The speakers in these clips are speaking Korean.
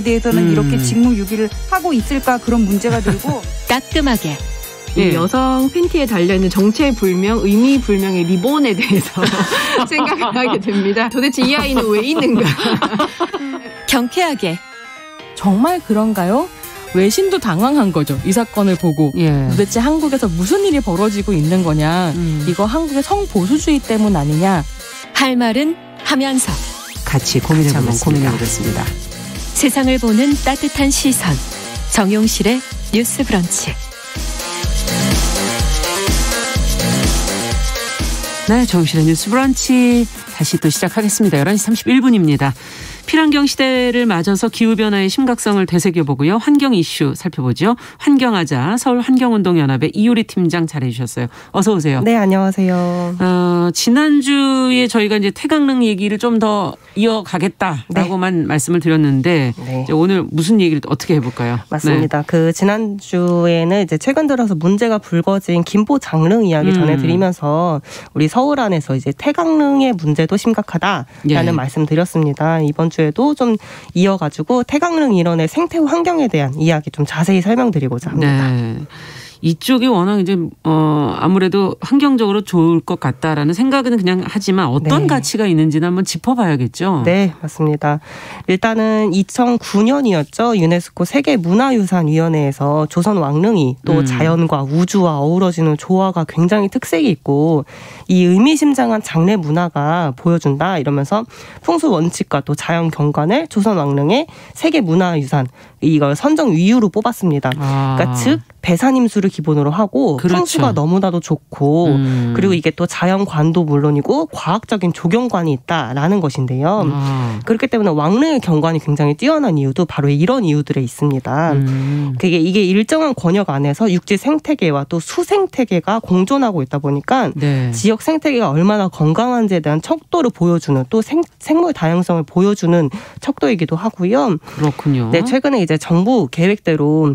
대해서는 이렇게 직무유기를 하고 있을까 그런 문제가 들고 따끔하게 이 여성 팬티에 달려있는 정체불명, 의미불명의 리본에 대해서 생각을 하게 됩니다. 도대체 이 아이는 왜 있는가? 경쾌하게 정말 그런가요? 외신도 당황한 거죠. 이 사건을 보고. 도대체 한국에서 무슨 일이 벌어지고 있는 거냐. 이거 한국의 성보수주의 때문 아니냐. 할 말은 하면서 같이 고민해보는 고민해보겠습니다. 세상을 보는 따뜻한 시선 정용실의 뉴스 브런치. 네, 정용실의 뉴스 브런치 다시 또 시작하겠습니다. 11시 31분입니다. 필환경 시대를 맞아서 기후변화의 심각성을 되새겨보고요. 환경 이슈 살펴보죠. 환경하자 서울환경운동연합의 이효리 팀장 잘해주셨어요. 어서 오세요. 네, 안녕하세요. 지난주에 저희가 이제 태강릉 얘기를 좀 더 이어가겠다라고만 말씀을 드렸는데 이제 오늘 무슨 얘기를 어떻게 해볼까요? 맞습니다. 그 지난주에는 이제 최근 들어서 문제가 불거진 김포 장릉 이야기 전해드리면서 우리 서울 안에서 이제 태강릉의 문제도 심각하다라는 말씀 드렸습니다. 이번 주에도 좀 이어가지고 태강릉 일원의 생태 환경에 대한 이야기 좀 자세히 설명드리고자 합니다. 네. 이쪽이 워낙 이제 아무래도 환경적으로 좋을 것 같다라는 생각은 그냥 하지만 어떤 가치가 있는지는 한번 짚어봐야겠죠. 네, 맞습니다. 일단은 2009년이었죠. 유네스코 세계문화유산위원회에서 조선 왕릉이 또 자연과 우주와 어우러지는 조화가 굉장히 특색이 있고 이 의미심장한 장례 문화가 보여준다 이러면서 풍수 원칙과 또 자연 경관을 조선 왕릉의 세계문화유산 이걸 선정 이유로 뽑았습니다. 그러니까 즉 배산임수를 기본으로 하고 풍수가 너무나도 좋고 그리고 이게 또 자연관도 물론이고 과학적인 조경관이 있다라는 것인데요. 그렇기 때문에 왕릉의 경관이 굉장히 뛰어난 이유도 바로 이런 이유들에 있습니다. 이게 일정한 권역 안에서 육지 생태계와 또 수생태계가 공존하고 있다 보니까 지역 생태계가 얼마나 건강한지에 대한 척도를 보여주는 또 생물 다양성을 보여주는 척도이기도 하고요. 그렇군요. 네, 최근에 이제 정부 계획대로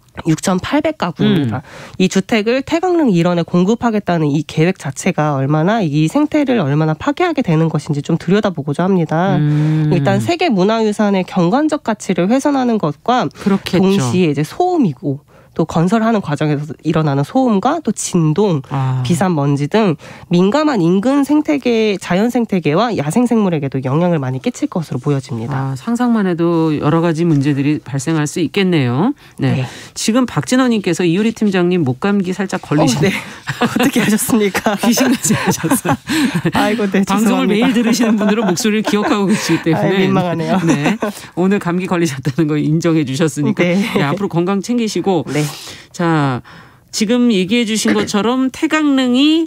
6,800가구입니다. 이 주택을 태강릉 일원에 공급하겠다는 이 계획 자체가 얼마나 이 생태를 얼마나 파괴하게 되는 것인지 좀 들여다보고자 합니다. 일단 세계문화유산의 경관적 가치를 훼손하는 것과 동시에 이제 소음이고 또 건설하는 과정에서 일어나는 소음과 또 진동, 비산먼지 등 민감한 인근 생태계, 자연 생태계와 야생 생물에게도 영향을 많이 끼칠 것으로 보여집니다. 상상만 해도 여러 가지 문제들이 발생할 수 있겠네요. 네. 지금 박진원님께서 이효리 팀장님 목감기 살짝 걸리시네요. 어떻게 하셨습니까? 귀신같이 하셨어요. 아이고, 네, 방송을 매일 들으시는 분들은 목소리를 기억하고 계시기 때문에 민망하네요. 네. 오늘 감기 걸리셨다는 거 인정해 주셨으니까 앞으로 건강 챙기시고 자, 지금 얘기해 주신 것처럼 태강릉이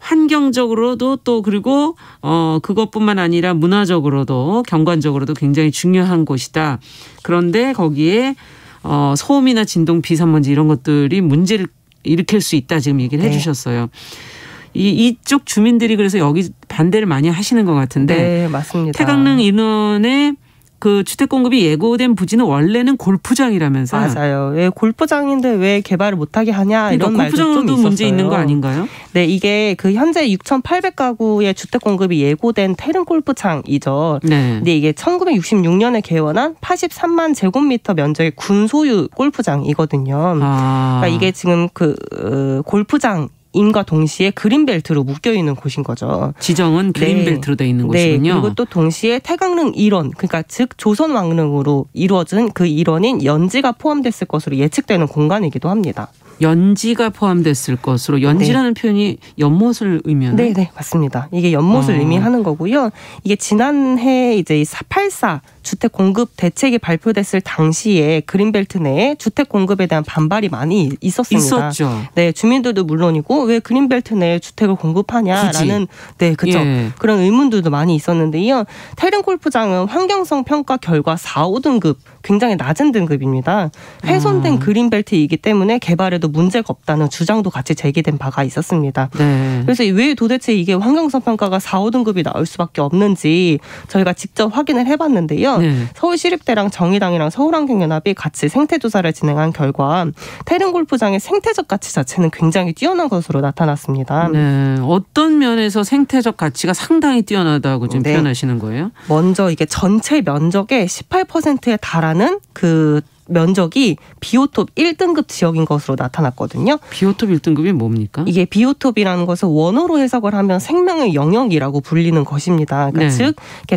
환경적으로도 또 그리고 그것뿐만 아니라 문화적으로도 경관적으로도 굉장히 중요한 곳이다. 그런데 거기에 소음이나 진동, 비산먼지 이런 것들이 문제를 일으킬 수 있다. 지금 얘기를 해 주셨어요. 이쪽 주민들이 그래서 여기 반대를 많이 하시는 것 같은데. 네, 맞습니다. 태강릉 인원의 그 주택 공급이 예고된 부지는 원래는 골프장이라면서요. 맞아요. 왜 골프장인데 왜 개발을 못하게 하냐 이런 말도 좀 있었어요. 골프장도 문제 있는 거 아닌가요? 네, 이게 그 현재 6,800가구의 주택 공급이 예고된 태릉 골프장이죠. 근데 이게 1966년에 개원한 83만 제곱미터 면적의 군소유 골프장이거든요. 그러니까 이게 지금 그 골프장 임과 동시에 그린벨트로 묶여있는 곳인 거죠. 지정은 그린벨트로 되어 있는 곳이군요. 그리고 또 동시에 태강릉 일원, 그러니까 즉 조선 왕릉으로 이루어진 그 일원인 연지가 포함됐을 것으로 예측되는 공간이기도 합니다. 연지가 포함됐을 것으로 연지라는 표현이 연못을 의미하나요? 네, 맞습니다. 이게 연못을 의미하는 거고요. 이게 지난해 이제 484 주택 공급 대책이 발표됐을 당시에 그린벨트 내에 주택 공급에 대한 반발이 많이 있었습니다. 있었죠. 네, 주민들도 물론이고 왜 그린벨트 내에 주택을 공급하냐라는 그런 의문들도 많이 있었는데요. 태릉 골프장은 환경성 평가 결과 4, 5등급 굉장히 낮은 등급입니다. 훼손된 그린벨트이기 때문에 개발에도 문제가 없다는 주장도 같이 제기된 바가 있었습니다. 그래서 왜 도대체 이게 환경성 평가가 4, 5등급이 나올 수밖에 없는지 저희가 직접 확인을 해봤는데요. 있는데요. 네. 서울시립대랑 정의당이랑 서울환경연합이 같이 생태조사를 진행한 결과 태릉골프장의 생태적 가치 자체는 굉장히 뛰어난 것으로 나타났습니다. 네. 어떤 면에서 생태적 가치가 상당히 뛰어나다고 지금 표현하시는 거예요? 먼저 이게 전체 면적의 18%에 달하는 그 면적이 비오톱 1등급 지역인 것으로 나타났거든요. 비오톱 1등급이 뭡니까? 이게 비오톱이라는 것은 원어로 해석을 하면 생명의 영역이라고 불리는 것입니다. 그러니까 즉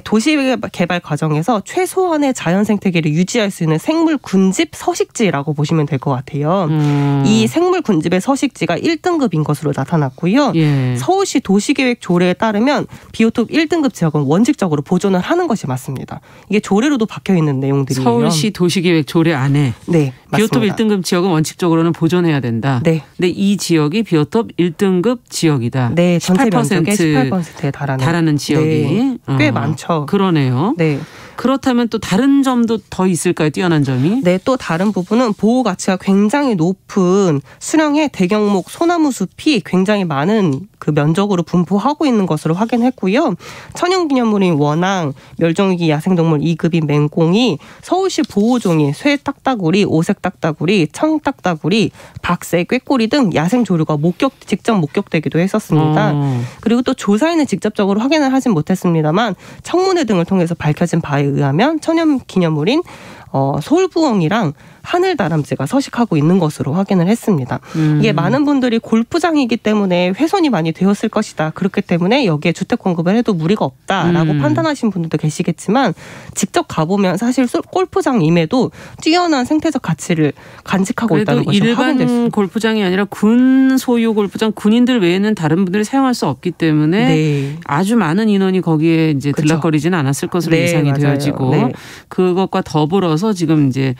도시개발 과정에서 최소한의 자연 생태계를 유지할 수 있는 생물 군집 서식지라고 보시면 될 것 같아요. 이 생물 군집의 서식지가 1등급인 것으로 나타났고요. 서울시 도시계획 조례에 따르면 비오톱 1등급 지역은 원칙적으로 보존을 하는 것이 맞습니다. 이게 조례로도 박혀 있는 내용들이에요. 서울시 도시계획 조례 안에 비오톱 1등급 지역은 원칙적으로는 보존해야 된다. 네. 근데 이 지역이 비오톱 1등급 지역이다. 네, 전체 면적의 18%에 달하는 지역이 꽤 많죠. 그러네요. 네. 그렇다면 또 다른 점도 더 있을까요? 뛰어난 점이? 네, 또 다른 부분은 보호 가치가 굉장히 높은 수령의 대경목 소나무 숲이 굉장히 많은 그 면적으로 분포하고 있는 것으로 확인했고요. 천연기념물인 원앙, 멸종위기 야생동물 2급인 맹꽁이, 서울시 보호종이 쇠딱따구리, 오색딱따구리, 청딱따구리, 박새, 꾀꼬리 등 야생조류가 직접 목격되기도 했었습니다. 그리고 또 조사에는 직접적으로 확인을 하진 못했습니다만 청문회 등을 통해서 밝혀진 바에 의하면 천연기념물인 솔부엉이랑 하늘다람쥐가 서식하고 있는 것으로 확인을 했습니다. 이게 많은 분들이 골프장이기 때문에 훼손이 많이 되었을 것이다. 그렇기 때문에 여기에 주택 공급을 해도 무리가 없다라고 판단하신 분들도 계시겠지만 직접 가보면 사실 골프장임에도 뛰어난 생태적 가치를 간직하고 있다는 것이 확인됐습니다. 일반 골프장이 아니라 군 소유 골프장, 군인들 외에는 다른 분들이 사용할 수 없기 때문에 아주 많은 인원이 거기에 이제 들락거리지는 않았을 것으로 예상이 되어지고 그것과 더불어서 지금 이제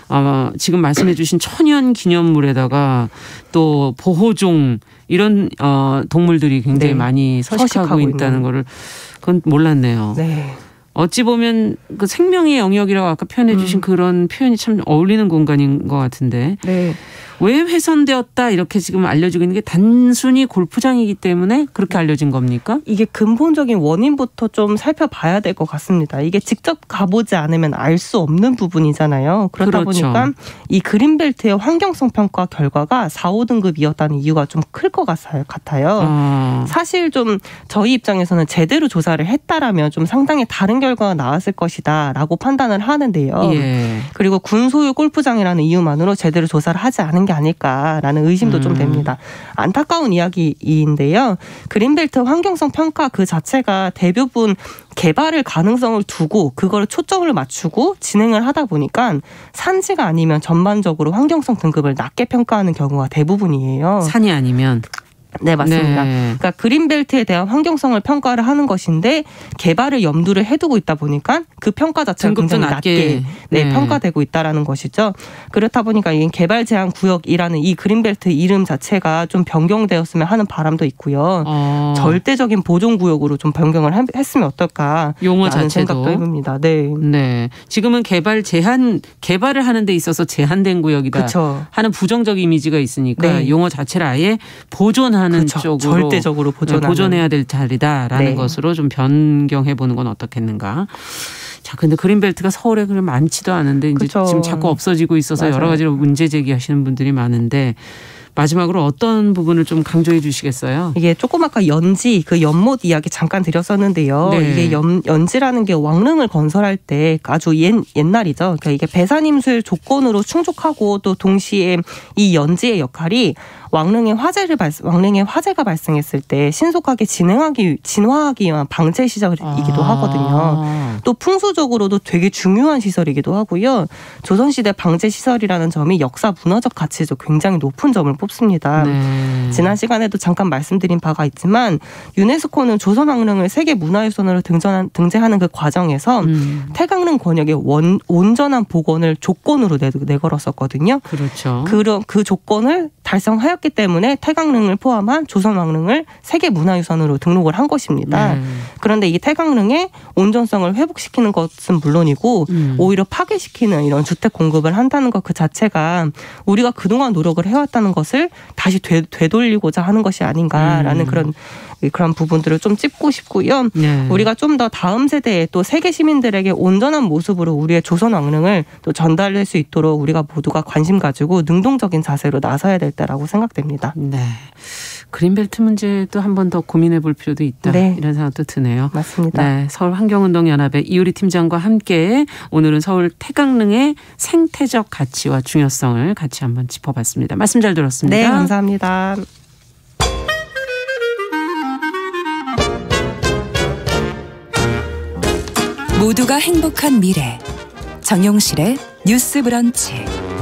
지금 말씀해 주신 천연 기념물에다가 또 보호종 이런 동물들이 굉장히 많이 서식하고 있다는 거를 그건 몰랐네요. 어찌 보면 그 생명의 영역이라고 아까 표현해 주신 그런 표현이 참 어울리는 공간인 것 같은데 왜 훼손되었다 이렇게 지금 알려지고 있는 게 단순히 골프장이기 때문에 그렇게 알려진 겁니까? 이게 근본적인 원인부터 좀 살펴봐야 될 것 같습니다. 이게 직접 가보지 않으면 알 수 없는 부분이잖아요. 그러다 보니까 이 그린벨트의 환경성 평가 결과가 4, 5등급이었다는 이유가 좀 클 것 같아요. 사실 좀 저희 입장에서는 제대로 조사를 했다라면 좀 상당히 다른 결과가 나왔을 것이다 라고 판단을 하는데요. 그리고 군소유 골프장이라는 이유만으로 제대로 조사를 하지 않은 게 아닐까라는 의심도 좀 됩니다. 안타까운 이야기인데요. 그린벨트 환경성 평가 그 자체가 대부분 개발을 가능성을 두고 그걸 초점을 맞추고 진행을 하다 보니까 산지가 아니면 전반적으로 환경성 등급을 낮게 평가하는 경우가 대부분이에요. 산이 아니면? 네, 맞습니다. 그러니까 그린벨트에 대한 환경성을 평가를 하는 것인데 개발을 염두를 해두고 있다 보니까 그 평가 자체가 굉장히 낮게 평가되고 있다라는 것이죠. 그렇다 보니까 이 개발 제한 구역이라는 이 그린벨트 이름 자체가 좀 변경되었으면 하는 바람도 있고요. 절대적인 보존 구역으로 좀 변경을 했으면 어떨까? 용어 자체도 생각도 해봅니다. 네. 지금은 개발을 하는 데 있어서 제한된 구역이다 하는 부정적 이미지가 있으니까 용어 자체를 아예 보존하는 쪽으로 절대적으로 보존해야 될 자리다라는 것으로 좀 변경해 보는 건 어떻겠는가. 자, 근데 그린벨트가 서울에 그렇게 많지도 않은데 이제 지금 자꾸 없어지고 있어서 여러 가지로 문제 제기하시는 분들이 많은데 마지막으로 어떤 부분을 좀 강조해 주시겠어요? 이게 조금 아까 연지, 그 연못 이야기 잠깐 드렸었는데요. 이게 연지라는 게 왕릉을 건설할 때 아주 옛날이죠. 그러니까 이게 배산임술 조건으로 충족하고 또 동시에 이 연지의 역할이 왕릉의 화재가 발생했을 때 신속하게 진화하기 위한 방제 시설이기도 하거든요. 또 풍수적으로도 되게 중요한 시설이기도 하고요. 조선시대 방제 시설이라는 점이 역사 문화적 가치도 굉장히 높은 점을 뽑습니다. 지난 시간에도 잠깐 말씀드린 바가 있지만 유네스코는 조선 왕릉을 세계 문화유산으로 등재하는 그 과정에서 태강릉 권역의 온전한 복원을 조건으로 내걸었었거든요. 그렇죠. 그 조건을 달성하였기 때문에 태강릉을 포함한 조선 왕릉을 세계 문화유산으로 등록을 한 것입니다. 그런데 이 태강릉의 온전성을 회복시키는 것은 물론이고 오히려 파괴시키는 이런 주택 공급을 한다는 것 그 자체가 우리가 그동안 노력을 해왔다는 것을 다시 되돌리고자 하는 것이 아닌가라는 그런 그런 부분들을 좀 짚고 싶고요. 네. 우리가 좀 더 다음 세대에 또 세계 시민들에게 온전한 모습으로 우리의 조선 왕릉을 또 전달할 수 있도록 우리가 모두가 관심 가지고 능동적인 자세로 나서야 될 때라고 생각됩니다. 네. 그린벨트 문제도 한 번 더 고민해 볼 필요도 있다. 네. 이런 생각도 드네요. 맞습니다. 네, 서울환경운동연합의 이효리 팀장과 함께 오늘은 서울 태강릉의 생태적 가치와 중요성을 같이 한번 짚어봤습니다. 말씀 잘 들었습니다. 네, 감사합니다. 모두가 행복한 미래 정용실의 뉴스 브런치.